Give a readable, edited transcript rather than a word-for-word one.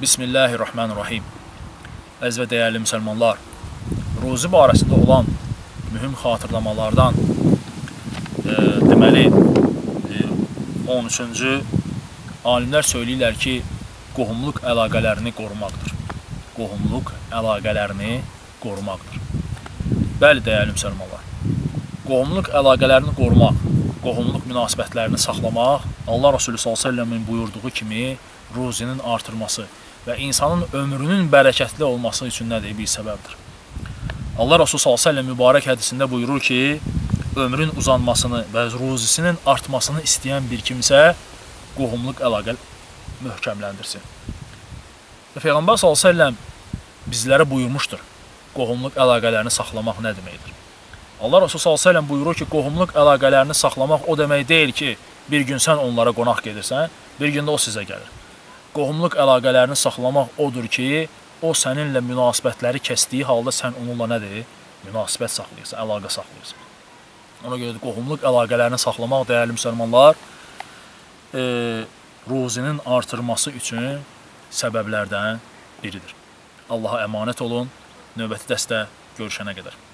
Bismillahirrahmanirrahim. Əziz və dəyərli müsəlmanlar, ruzi barəsində olan mühüm xatırlamalardan deməli 13-cü alimlər söyləyirlər ki, qohumluq əlaqələrini qorumaqdır. Qohumluq əlaqələrini qorumaqdır. Bəli, dəyərli müsəlmanlar, qohumluq əlaqələrini qorumaq, qohumluq münasibətlərini saxlamaq Allah Resulü s.ə.v-in buyurduğu kimi ruzinin artırması və insanın ömrünün bərəkətli olması üçün nədir? Bir səbəbdir. Allah Resulü s.ə.v mübarək hədisində buyurur ki, ömrün uzanmasını və ruzisinin artmasını istəyən bir kimsə qohumluq əlaqə möhkəmləndirsin. Peyğəmbər s.ə.v bizlərə buyurmuşdur, qohumluq əlaqələrini saxlamaq nə deməkdir? Allah Resulü s.ə.v buyurur ki, qohumluq əlaqələrini saxlamaq o demək deyil ki, bir gün sən onlara qonaq gedirsən, bir gün də o sizə gəlir. Qohumluq əlaqələrini saxlamaq odur ki, o səninlə münasibətləri kəsdiyi halda sən onunla nədir? Münasibət saxlayırsan, əlaqə saxlayırsan. Ona görə də qohumluq əlaqələrini saxlamaq, dəyərli müsəlmanlar, ruzinin artırması üçün səbəblərdən biridir. Allaha əmanət olun, növbəti dərsdə görüşənə qədər.